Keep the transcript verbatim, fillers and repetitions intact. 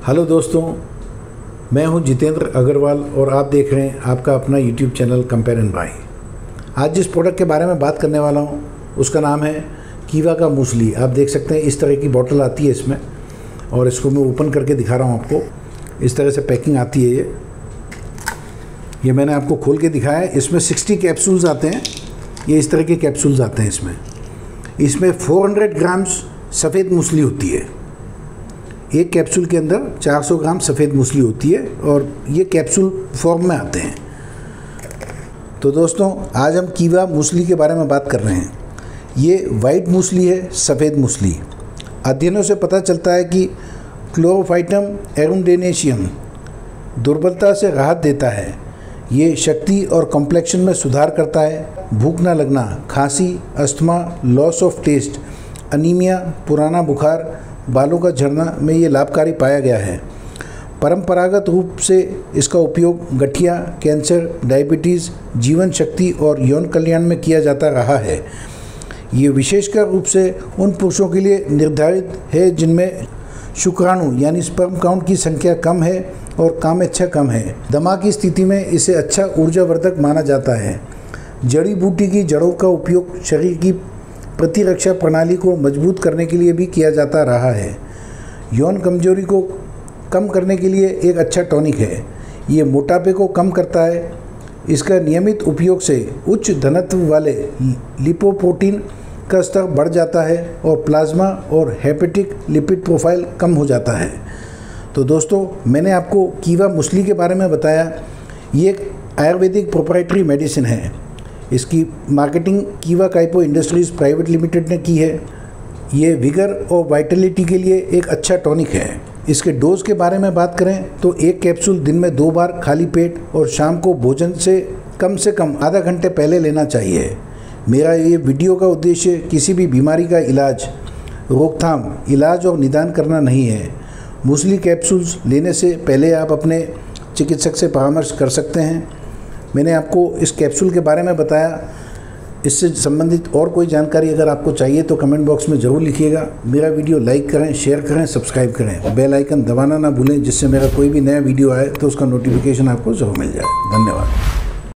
Hello दोस्तों, मैं हूं जितेंद्र अग्रवाल और आप देख रहे हैं आपका अपना YouTube channel compare and bye. आज जिस प्रोडक्ट के बारे में बात करने वाला हूं उसका नाम है कीवा का मूसली। आप देख सकते हैं इस तरह की बॉटल आती है इसमें, और इसको मैं ओपन करके दिखा रहा हूं आपको। इस तरह से पैकिंग आती है। ये ये मैंने आपको खोल के दिखाया है। इसमें साठ कैप्सूल्स आते हैं। ये इस तरह के कैप्सूल्स आते हैं इसमें। इसमें चार सौ ग्राम्स सफ़ेद मूसली होती है। एक कैप्सूल के अंदर चार सौ ग्राम सफ़ेद मूसली होती है और ये कैप्सूल फॉर्म में आते हैं। तो दोस्तों, आज हम कीवा मूसली के बारे में बात कर रहे हैं। ये वाइट मूसली है, सफ़ेद मूसली। अध्ययनों से पता चलता है कि क्लोरोफाइटम एरुंडेनेशियम दुर्बलता से राहत देता है। ये शक्ति और कॉम्प्लेक्शन में सुधार करता है। भूख न लगना, खांसी, अस्थमा, लॉस ऑफ टेस्ट, अनीमिया, पुराना बुखार, बालों का झड़ना में ये लाभकारी पाया गया है। परंपरागत रूप से इसका उपयोग गठिया, कैंसर, डायबिटीज़, जीवन शक्ति और यौन कल्याण में किया जाता रहा है। ये विशेषकर रूप से उन पुरुषों के लिए निर्धारित है जिनमें शुक्राणु यानी स्पर्म काउंट की संख्या कम है और कामेच्छा कम है। दमा की स्थिति में इसे अच्छा ऊर्जावर्धक माना जाता है। जड़ी बूटी की जड़ों का उपयोग शरीर की प्रतिरक्षा प्रणाली को मजबूत करने के लिए भी किया जाता रहा है। यौन कमजोरी को कम करने के लिए एक अच्छा टॉनिक है। ये मोटापे को कम करता है। इसका नियमित उपयोग से उच्च घनत्व वाले लिपोप्रोटीन का स्तर बढ़ जाता है और प्लाज्मा और हेपेटिक लिपिड प्रोफाइल कम हो जाता है। तो दोस्तों, मैंने आपको कीवा मूसली के बारे में बताया। ये एक आयुर्वेदिक प्रोप्राइटरी मेडिसिन है। इसकी मार्केटिंग कीवा काइपो इंडस्ट्रीज़ प्राइवेट लिमिटेड ने की है। ये विगर और वाइटलिटी के लिए एक अच्छा टॉनिक है। इसके डोज के बारे में बात करें तो एक कैप्सूल दिन में दो बार खाली पेट और शाम को भोजन से कम से कम आधा घंटे पहले लेना चाहिए। मेरा ये वीडियो का उद्देश्य किसी भी बीमारी का इलाज, रोकथाम, इलाज और निदान करना नहीं है। मूसली कैप्सूल्स लेने से पहले आप अपने चिकित्सक से परामर्श कर सकते हैं। मैंने आपको इस कैप्सूल के बारे में बताया। इससे संबंधित और कोई जानकारी अगर आपको चाहिए तो कमेंट बॉक्स में ज़रूर लिखिएगा। मेरा वीडियो लाइक करें, शेयर करें, सब्सक्राइब करें। बेल आइकन दबाना ना भूलें, जिससे मेरा कोई भी नया वीडियो आए तो उसका नोटिफिकेशन आपको ज़रूर मिल जाए। धन्यवाद।